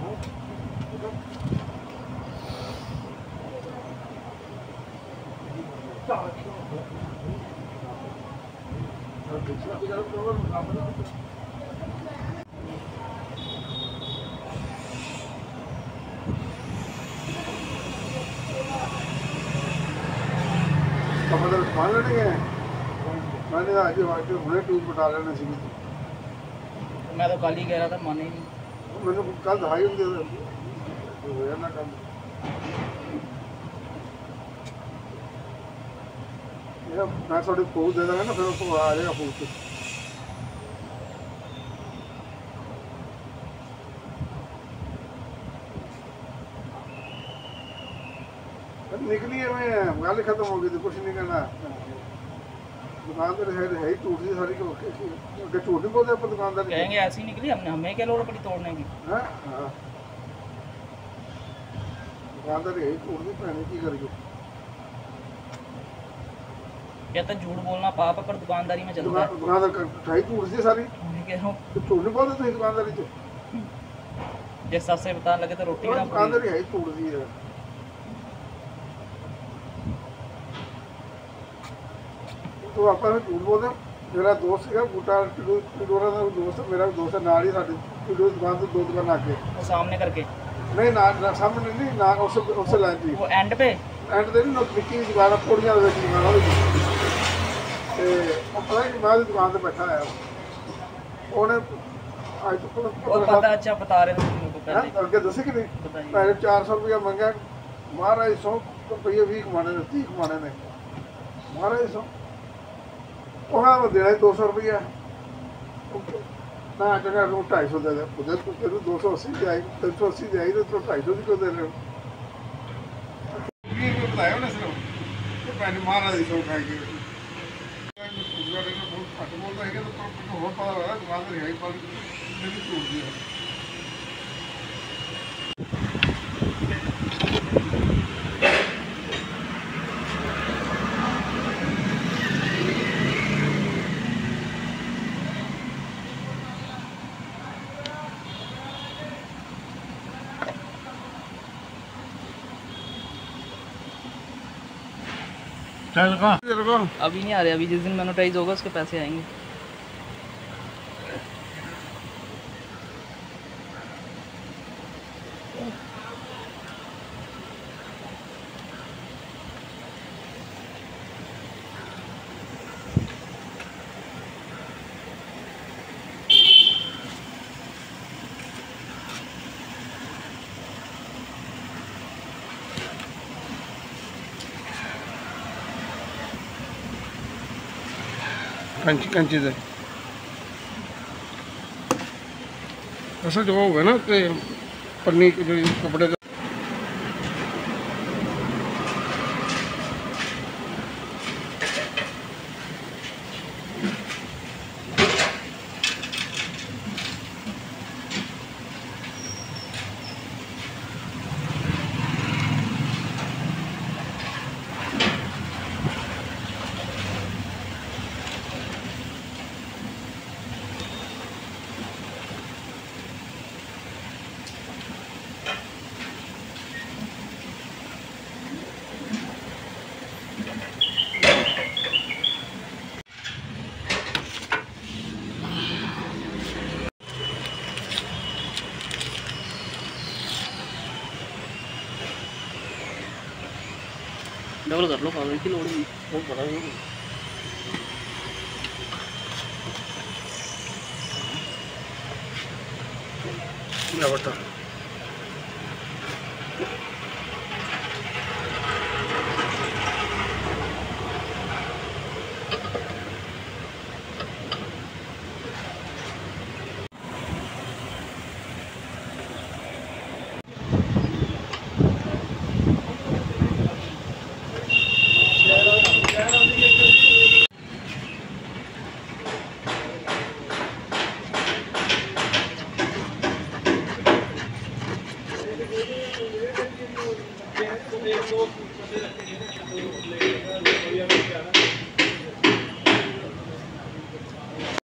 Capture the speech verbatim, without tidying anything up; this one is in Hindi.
मतलब मान लेने गए मैंने आज हुने टूर बटा लेना सी मैं तो कल ही कह रहा था माने ही नहीं मैंने कल दहाई होंगे होया ना कम मैं थोड़ी फूल दे देंगे ना फिर उसको आ जाएगा फूल से निकली है मैं गल खत्म हो गई थी कुछ नहीं करना दुकानदार है है ही टूट दी सारी के झूठ नहीं बोलते अपन दुकानदार कहेंगे ऐसी निकली हमने हमें क्या लोड़ पड़ी तोड़ने की हाँ हाँ दुकानदार यही टूट दी पैने की करिए कहता झूठ बोलना पाप है पर दुकानदारी में चलता है दुकानदार ठाई टूट दी सारी मैं कह रहा हूँ तो झूठ नहीं बोलते तुम दुकानदारी से जिस सच से बताने लगे तो रोटी भी ना दुकानदारी है ही टूट दी है तो आप झूठ बोलते मेरा दोस्त है बूटा टिडोरा का दोस्त मेरा दोस्त है नाल ही साਡੀ टिडोरा दुकान से दो दुकान आके वो सामने करके नहीं ना ना सामने नहीं ना उस उस लाइन थी वो एंड पे एंड दे नहीं निक्की दुकान पोड़ियां दे दुकान होई ते पता नहीं मैं दुकान पे बैठा है ਉਹਨੇ आज तो वो पता अच्छा बता रहे थे मेरे को पहले अगे दसे कि नहीं पहले चार सौ रुपया मंगा महाराज सौ रुपये भी कमाने ने तीस कमाने ने महाराज सौ वहाँ वो देना दो सौ रुपया ना जगह रू ढाई सौ दे दे उधर तो तेरे दो सौ अस्सी दी आई तीन सौ अस्सी दी आई तो ढाई सौ की क्यों दे रहे हो ये बताया ना सिर्फ तो पहले महाराज सौ खाएगी बहुत घट बोलता है तो हो पता लगा दुकान में है पर नहीं टूट दिया चल का अभी नहीं आ रहे अभी जिस दिन मोनेटाइज होगा उसके पैसे आएंगे कंची कंची दे असल जो होगा ना कि पन्नी जो कपड़े डबल कर लो कागज की लोड़ नहीं वो बड़ा क्या बता एक दो